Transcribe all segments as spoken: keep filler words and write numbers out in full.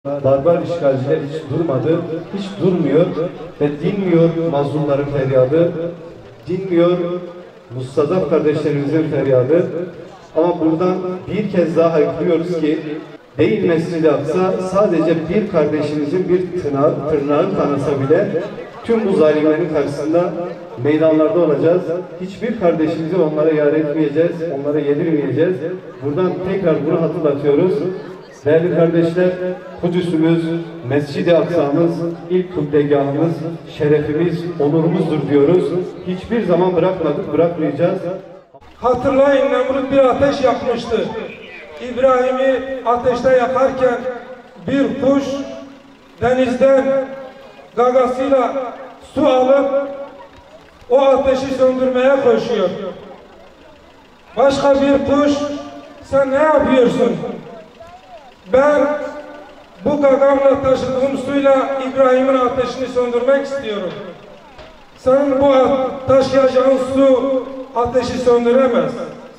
Barbar işgalciler hiç durmadı, hiç durmuyor ve dinmiyor mazlumların feryadı, dinmiyor mustazaf kardeşlerimizin feryadı. Ama buradan bir kez daha haykırıyoruz ki, değil Mescid-i Aksa sadece bir kardeşimizin bir tırnağı, tırnağı tanısa bile tüm bu zalimlerin karşısında meydanlarda olacağız. Hiçbir kardeşimizi onlara yar etmeyeceğiz, onlara yedirmeyeceğiz. Buradan tekrar bunu hatırlatıyoruz. Değerli kardeşler, Kudüs'ümüz, Mescid-i Aksa'mız, ilk kıblegahımız, şerefimiz, onurumuzdur diyoruz. Hiçbir zaman bırakmadık, bırakmayacağız. Hatırlayın, Nemrut bir ateş yakmıştı. İbrahim'i ateşte yakarken bir kuş denizden gagasıyla su alıp o ateşi söndürmeye koşuyor. Başka bir kuş, sen ne yapıyorsun? Ben bu gagamla taşıdığım suyla İbrahim'in ateşini söndürmek istiyorum. Sen bu taşıyacağın su ateşi söndüremez.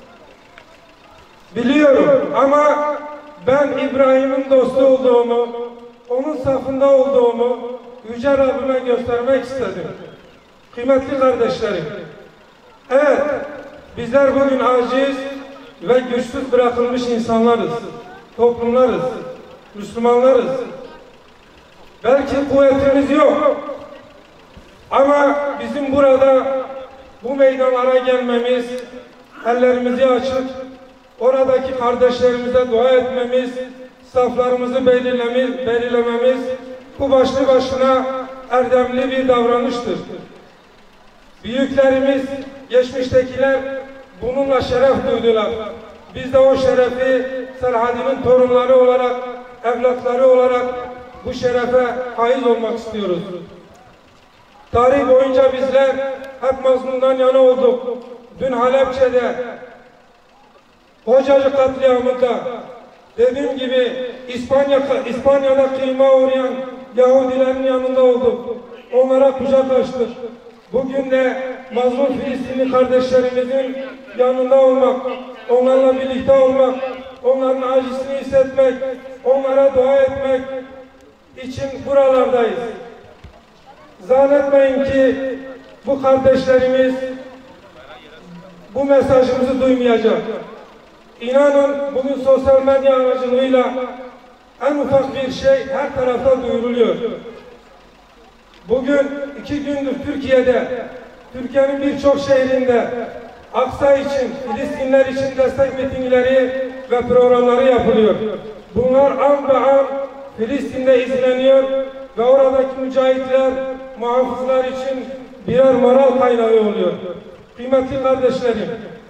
Biliyorum ama ben İbrahim'in dostu olduğumu, onun safında olduğumu Yüce Rabbime göstermek istedim. Kıymetli kardeşlerim, evet, bizler bugün aciz ve güçsüz bırakılmış insanlarız, toplumlarız, Müslümanlarız. Belki kuvvetimiz yok ama bizim burada bu meydanlara gelmemiz, ellerimizi açıp oradaki kardeşlerimize dua etmemiz, saflarımızı belirlememiz, belirlememiz bu başlı başına erdemli bir davranıştır. Büyüklerimiz, geçmiştekiler bununla şeref duydular. Biz de o şerefi Selahaddin'in torunları olarak, evlatları olarak bu şerefe haiz olmak istiyoruz. Tarih boyunca bizler hep mazlumdan yana olduk. Dün Halepçe'de, Hocacı katliamında, dediğim gibi İspanya, İspanya'da kıyıma uğrayan Yahudilerin yanında olduk. Onlara kucak açtık. Bugün de mazlum Filistinli kardeşlerimizin yanında olmak, onlarla birlikte olmak, onların acısını hissetmek, onlara dua etmek için buralardayız. Zannetmeyin ki bu kardeşlerimiz bu mesajımızı duymayacak. İnanın bugün sosyal medya aracılığıyla en ufak bir şey her tarafta duyuruluyor. Bugün iki gündür Türkiye'de, Türkiye'nin birçok şehrinde Aksa için, Filistinler için destek mitingleri ve programları yapılıyor. Bunlar an be an Filistin'de izleniyor ve oradaki mücahitler, muhafızlar için birer moral kaynağı oluyor. Kıymetli kardeşlerim,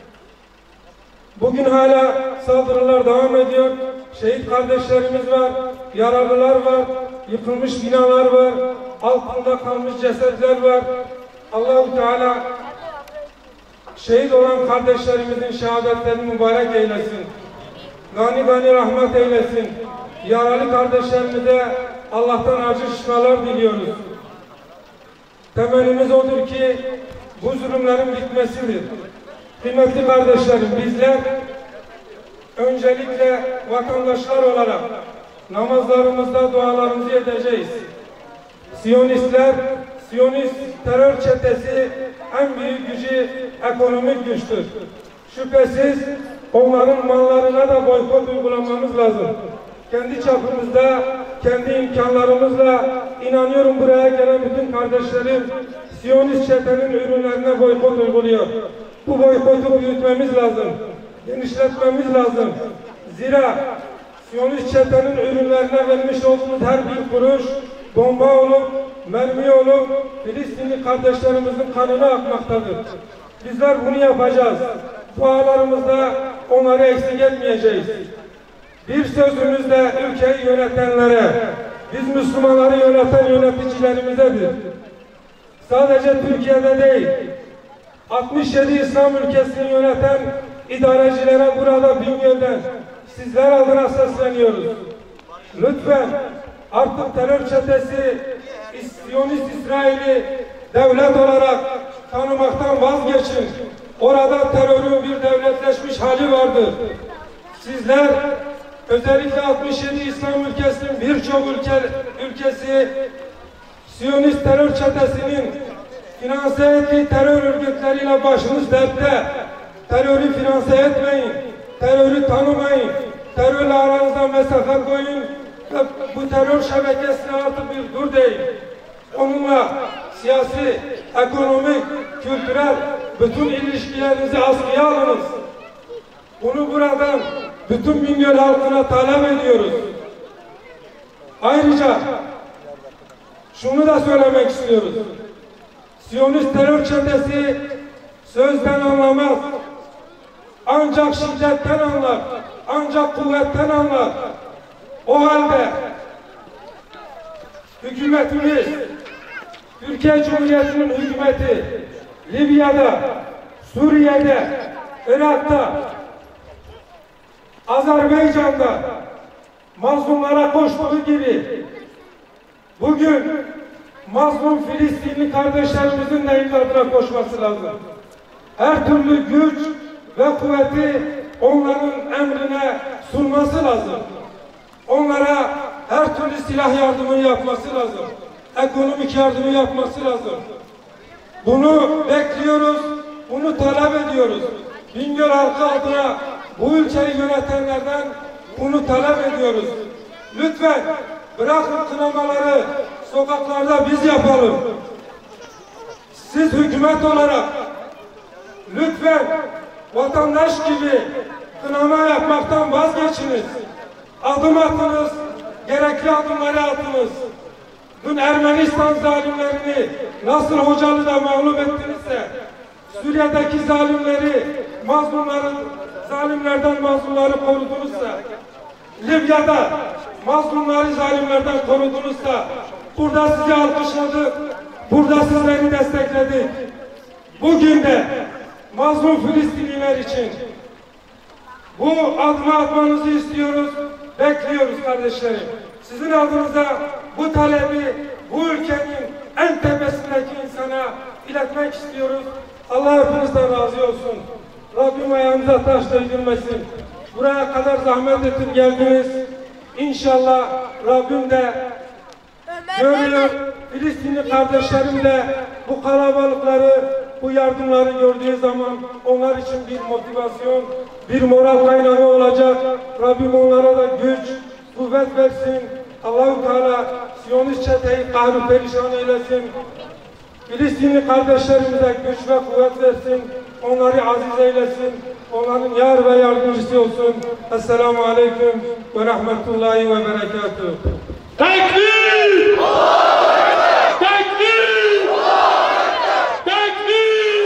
bugün hala saldırılar devam ediyor. Şehit kardeşlerimiz var, yaralılar var, yıkılmış binalar var, altında kalmış cesetler var. Allah-u Teala şehit olan kardeşlerimizin şehadetlerini mübarek eylesin. Gani gani rahmet eylesin. Yaralı kardeşlerimize Allah'tan acı şifalar diliyoruz. Temennimiz odur ki bu zulümlerin bitmesidir. Kıymetli kardeşlerim, bizler öncelikle vatandaşlar olarak namazlarımızda dualarımızı edeceğiz. Siyonistler, Siyonist terör çetesi en büyük gücü ekonomik güçtür. Şüphesiz onların mallarına da boykot uygulamamız lazım. Kendi çapımızda, kendi imkanlarımızla inanıyorum buraya gelen bütün kardeşlerim Siyonist çetenin ürünlerine boykot uyguluyor. Bu boykotu büyütmemiz lazım, genişletmemiz lazım. Zira Siyonist çetenin ürünlerine vermiş olduğumuz her bir kuruş bomba olup, mermi olup Filistinli kardeşlerimizin kanını akmaktadır. Bizler bunu yapacağız. Dualarımızda onları eksik etmeyeceğiz. Bir sözümüzle ülkeyi yönetenlere, biz Müslümanları yöneten yöneticilerimizedir. Sadece Türkiye'de değil, altmış yedi İslam ülkesini yöneten idarecilere burada Bingöl'den sizler adına sesleniyoruz. Lütfen artık terör çetesi Siyonist İsrail'i devlet olarak tanımaktan vazgeçin. Orada terörün bir devletleşmiş hali vardır. Sizler özellikle altmış yedi İslam ülkesinin birçok ülke, ülkesi Siyonist terör çetesinin finanse ettiği terör örgütleriyle başınız dertte. Terörü finanse etmeyin, terörü tanımayın, terörle aranızda mesafe koyun ve bu terör şebekesine artık bir dur deyin. Onunla siyasi, ekonomik, kültürel bütün ilişkilerinizi askıya alınız. Bunu buradan bütün Bingöl halkına talep ediyoruz. Ayrıca şunu da söylemek istiyoruz. Siyonist terör çetesi sözden anlamaz. Ancak şiddetten anlar. Ancak kuvvetten anlar. O halde hükümetimiz, Türkiye Cumhuriyeti'nin hükümeti Libya'da, Suriye'de, Irak'ta, Azerbaycan'da mazlumlara koştuğu gibi bugün mazlum Filistinli kardeşlerimizin de imdadına koşması lazım. Her türlü güç ve kuvveti onların emrine sunması lazım. Onlara her türlü silah yardımı yapması lazım. Ekonomik yardımı yapması lazım. Bunu bekliyoruz, bunu talep ediyoruz. Bingöl halkı adına bu ülkeyi yönetenlerden bunu talep ediyoruz. Lütfen bırakın kınamaları sokaklarda biz yapalım. Siz hükümet olarak lütfen vatandaş gibi kınama yapmaktan vazgeçiniz. Adım atınız, gerekli adımları atınız. Dün Ermenistan zalimlerini nasıl Hocalı'da mağlup ettinizse, Suriye'deki zalimleri, mazlumları, zalimlerden mazlumları korudunuzsa, Libya'da mazlumları zalimlerden korudunuzsa, burada sizi alkışladık, burada sizleri destekledik. Bugün de mazlum Filistinliler için bu adımı atmanızı istiyoruz, bekliyoruz kardeşlerim. Sizin adınıza bu talebi bu ülkenin en tepesindeki insana iletmek istiyoruz. Allah hepinizden razı olsun. Rabbim ayağınıza taş değdirmesin. Buraya kadar zahmet edip geldiniz. İnşallah Rabbim de görüyor. Filistinli kardeşlerim de bu kalabalıkları, bu yardımları gördüğü zaman onlar için bir motivasyon, bir moral kaynağı olacak. Rabbim onlara da güç, kuvvet versin. Allah-u Teala Siyonist çeteyi kahru perişan eylesin. Filistinli kardeşlerimize güç ve kuvvet versin. Onları aziz eylesin. Onların yar ve yardımcısı olsun. Esselamu Aleyküm ve Rahmetullahi ve Berekatuhu. Tekbir! Tekbir! Tekbir!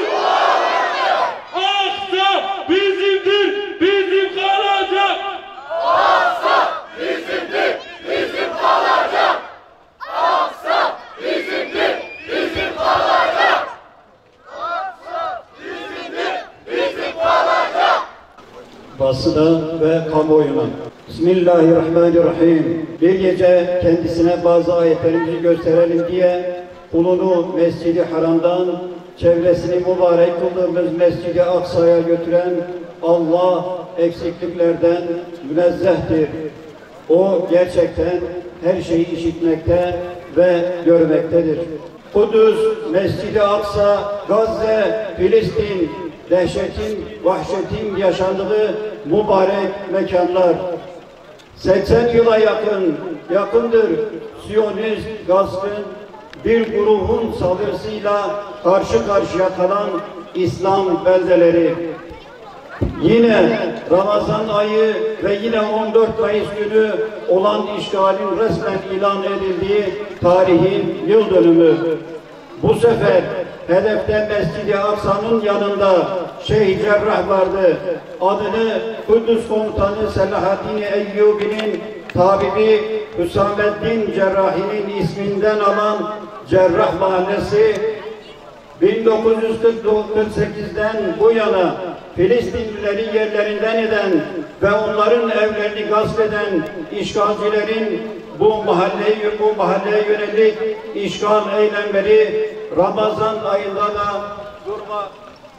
Aksa bizimdir, bizim kalacak. Aksa bizimdir, bizim kalacak. Aksa bizimdir, bizim kalacak. Aksa bizimdir, bizim kalacak. Basına ve kamuoyuna. Bismillahirrahmanirrahim. Bir gece kendisine bazı ayetlerimizi gösterelim diye kulunu Mescid-i Haram'dan çevresini mübarek kıldığımız Mescid-i Aksa'ya götüren Allah eksikliklerden münezzehtir. O gerçekten her şeyi işitmekte ve görmektedir. Kudüs, Mescid-i Aksa, Gazze, Filistin, dehşetin, vahşetin yaşandığı mübarek mekanlar. seksen yıla yakın, yakındır Siyonist gaspın bir grubun saldırısıyla karşı karşıya kalan İslam beldeleri. Yine Ramazan ayı ve yine on dört Mayıs günü olan işgalin resmen ilan edildiği tarihin yıl dönümü. Bu sefer hedefte Mescid-i Aksa'nın yanında Şeyh Cerrah vardı. Adını Kudüs Komutanı Selahaddin Eyyubi'nin tabibi Hüsamettin Cerrahi'nin isminden alan Cerrah Mahallesi bin dokuz yüz kırk sekiz'den bu yana Filistinlileri yerlerinden eden ve onların evlerini gasp eden işgalcilerin bu mahalleye, bu mahalleye yönelik işgal eylemleri Ramazan ayında da durma,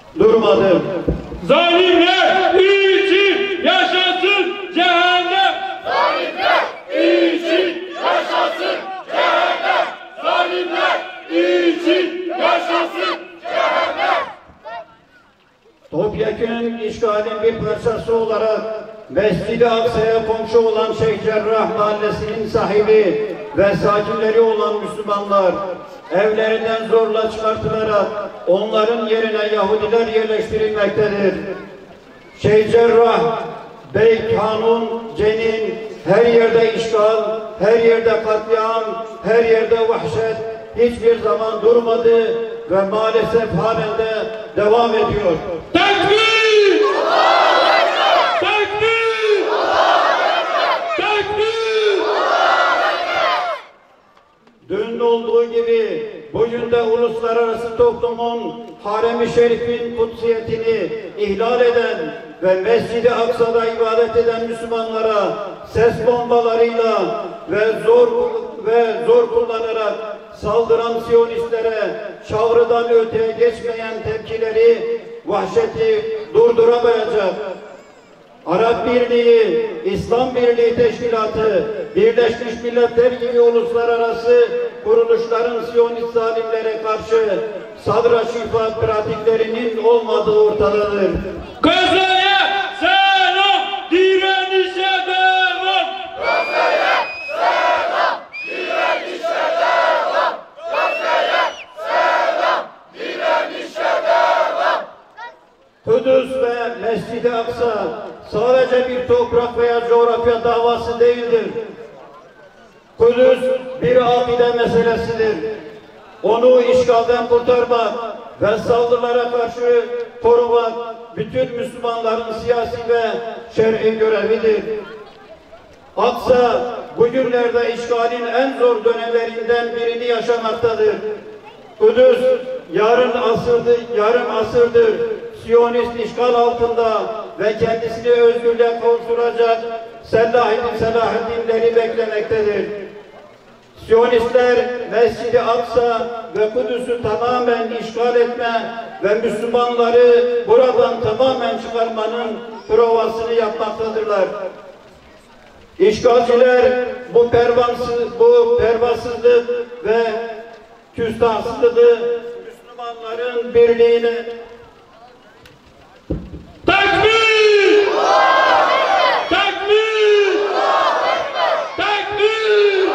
durmadı. Zalimler için yaşasın cehennem! Zalimler için yaşasın cehennem. Zalimler için yaşasın cehennem. Topyekün işgalin bir parçası olarak Mescid-i Aksa'ya komşu olan Şeyh Cerrah Mahallesi'nin sahibi ve sakinleri olan Müslümanlar evlerinden zorla çıkartılarak onların yerine Yahudiler yerleştirilmektedir. Şeyh Cerrah, Beyt Hanun, Cenin, her yerde işgal, her yerde katliam, her yerde vahşet hiçbir zaman durmadı ve maalesef halen de devam ediyor. Tekbir! Tekbir! Tekbir! Dün olduğu gibi bugün de uluslararası toplumun harem-i şerifin kutsiyetini ihlal eden ve Mescid-i Aksa'da ibadet eden Müslümanlara ses bombalarıyla ve zor ve zor kullanarak saldıran Siyonistlere şavrıdan öteye geçmeyen tepkileri, vahşeti durduramayacak. Arap Birliği, İslam Birliği Teşkilatı, Birleşmiş Milletler gibi uluslararası kuruluşların Siyonist zalimlere karşı sadra şifa pratiklerinin olmadığı ortadadır. Gazze'ye selam, direnişe devam. Gazze'ye selam, direnişe devam. Gazze'ye selam, direnişe devam. Kudüs ve Mescid-i Aksa sadece bir toprak veya coğrafya davası değildir. Kudüs bir akide meselesidir. Onu işgalden kurtarmak ve saldırılara karşı korumak bütün Müslümanların siyasi ve şer'i görevidir. Aksa bugünlerde işgalin en zor dönemlerinden birini yaşamaktadır. Kudüs yarın asırdır, yarım asırdır Siyonist işgal altında ve kendisini özgürlüğe kavuşturacak Selahaddin Selahaddinleri beklemektedir. Siyonistler Mescid-i Aksa ve Kudüs'ü tamamen işgal etme ve Müslümanları buradan tamamen çıkarmanın provasını yapmaktadırlar. İşgalciler bu pervasız, bu pervasızlık ve küstahsızlığı Müslümanların birliğine Tekbir! Tekbir! Tekbir!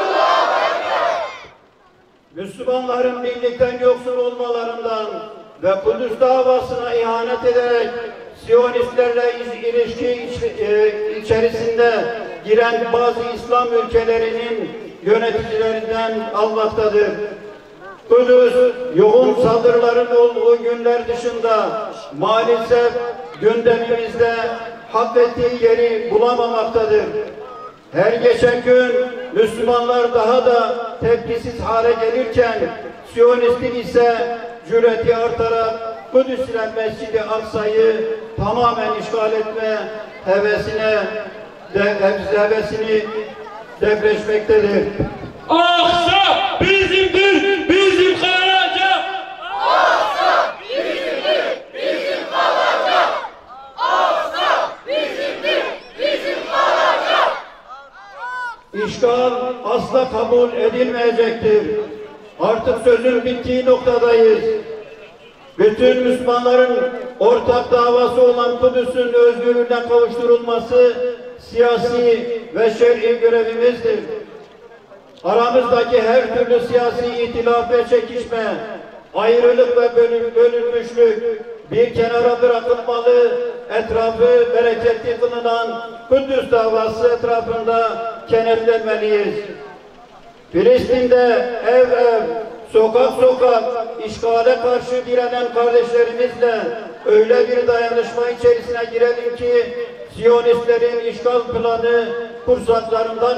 Müslümanların birlikten yoksun olmalarından ve Kudüs davasına ihanet ederek Siyonistlerle ilişki içerisinde giren bazı İslam ülkelerinin yöneticilerinden almaktadır. Kudüs yoğun saldırıların olduğu günler dışında maalesef gündemimizde hak ettiği yeri bulamamaktadır. Her geçen gün Müslümanlar daha da tepkisiz hale gelirken Siyonistin ise cüreti artarak Kudüs ile Mescid-i Aksa'yı tamamen işgal etme hevesine de, hevesini depreşmektedir. Aksa bizimdir, bizim kalacak. Aksa bizimdir, bizim kalacak. Aksa bizimdir, bizim kalacak. İşgal asla kabul edilmeyecektir. Artık sözün bittiği noktadayız. Bütün Müslümanların ortak davası olan Kudüs'ün özgürlüğüne kavuşturulması siyasi ve şer'i görevimizdir. Aramızdaki her türlü siyasi itilaf ve çekişme, ayrılık ve bölün, bölünmüşlük bir kenara bırakılmalı, etrafı bereketli kılınan Kudüs davası etrafında kenetlenmeliyiz. Filistin'de ev ev, sokak sokak işgale karşı direnen kardeşlerimizle öyle bir dayanışma içerisine girelim ki Siyonistlerin işgal planı kursaklarından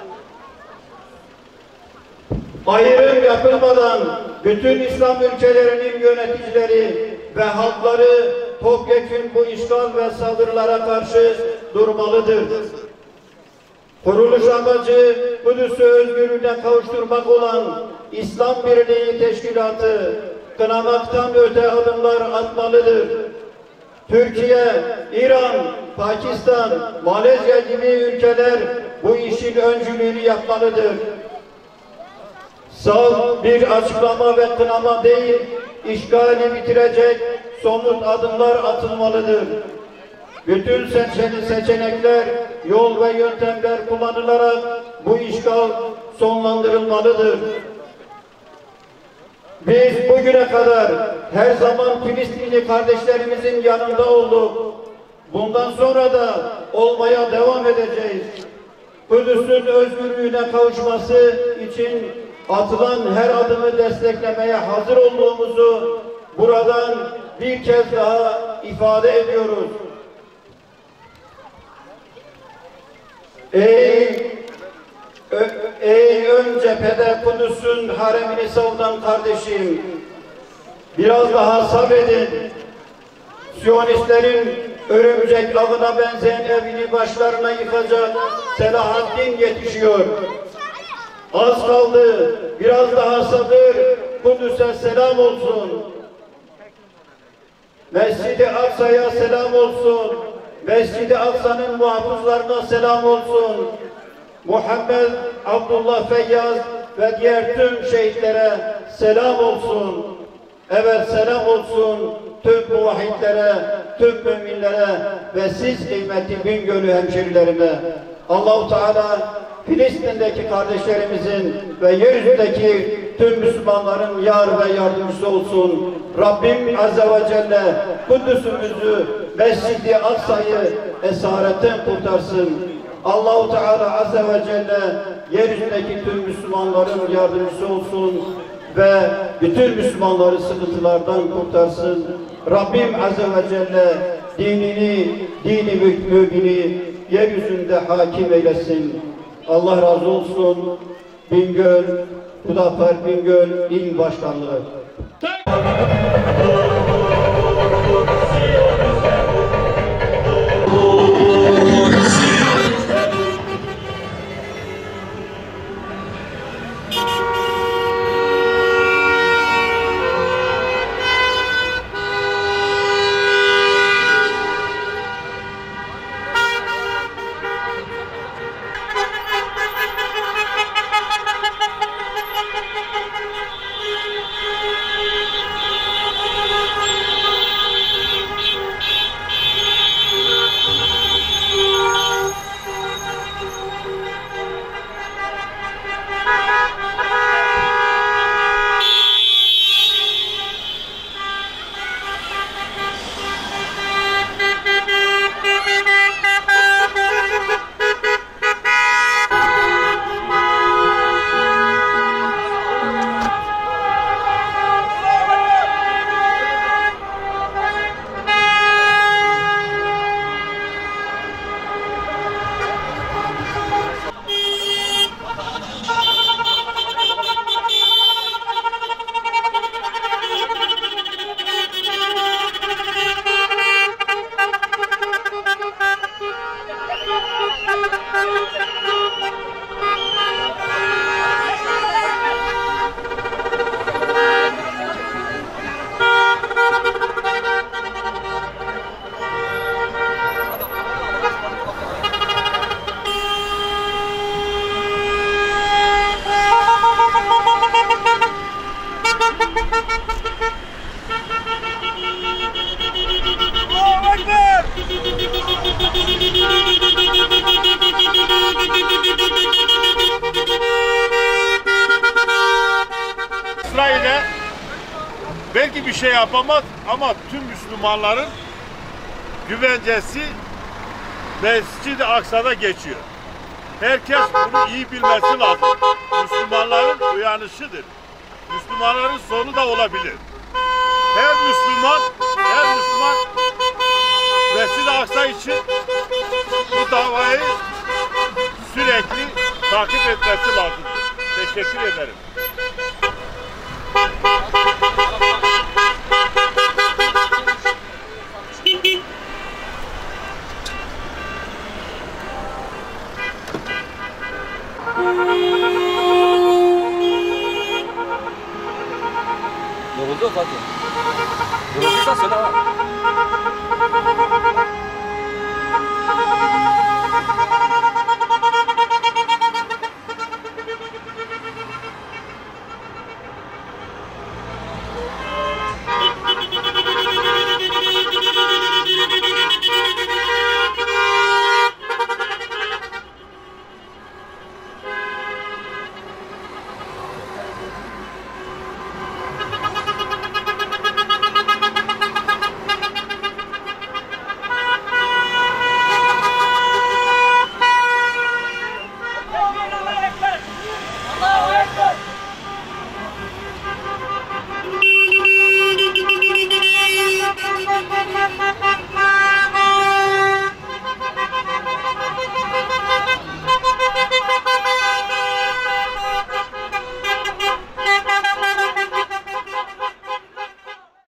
ayrım yapılmadan bütün İslam ülkelerinin yöneticileri ve halkları topyekün bu işgal ve saldırılara karşı durmalıdır. Kuruluş amacı Kudüs'ü özgürlüğüne kavuşturmak olan İslam Birliği Teşkilatı kınamaktan öte adımlar atmalıdır. Türkiye, İran, Pakistan, Malezya gibi ülkeler bu işin öncülüğünü yapmalıdır. Salt bir açıklama ve kınama değil, işgali bitirecek somut adımlar atılmalıdır. Bütün seçeni seçenekler, yol ve yöntemler kullanılarak bu işgal sonlandırılmalıdır. Biz bugüne kadar her zaman Filistinli kardeşlerimizin yanında olduk. Bundan sonra da olmaya devam edeceğiz. Kudüs'ün özgürlüğüne kavuşması için atılan her adımı desteklemeye hazır olduğumuzu buradan bir kez daha ifade ediyoruz. Ey, ö, ey ön cephede Kudüs'ün haremini savunan kardeşim, biraz daha sabredin. Siyonistlerin örümcek avına benzeyen evini başlarına yıkacak Selahaddin yetişiyor. Az kaldı, biraz daha sabır, Kudüs'e selam olsun. Mescid-i Aksa'ya selam olsun. Mescid-i Aksa'nın muhafızlarına selam olsun. Muhammed Abdullah Feyyaz ve diğer tüm şehitlere selam olsun. Evet, selam olsun tüm muvahhidlere, tüm müminlere ve siz kıymetli Bingöl'ü hemşerilerime. Allah-u Teala Filistin'deki kardeşlerimizin ve yeryüzündeki tüm Müslümanların yar ve yardımcısı olsun. Rabbim Azze ve Celle Kudüs'ümüzü, Mescid-i Aksa'yı esaretten kurtarsın. Allah-u Teala Azze ve Celle yeryüzündeki tüm Müslümanların yardımcısı olsun ve bütün Müslümanları sıkıntılardan kurtarsın. Rabbim Azze ve Celle dinini, dini mümini yeryüzünde hakim eylesin. Allah razı olsun. Bingöl, Hüdapar Bingöl İl Başkanlığı. İsrail'e belki bir şey yapamaz ama tüm Müslümanların güvencesi Mescid-i Aksa'da geçiyor. Herkes bunu iyi bilmesi lazım. Müslümanların uyanışıdır. Müslümanların sonu da olabilir. Her Müslüman, her Müslüman Mescid-i Aksa için bu davayı sürekli takip etmesi lazım. Teşekkür ederim. Yoruldu Fatih. Yorulduysan söyle ha.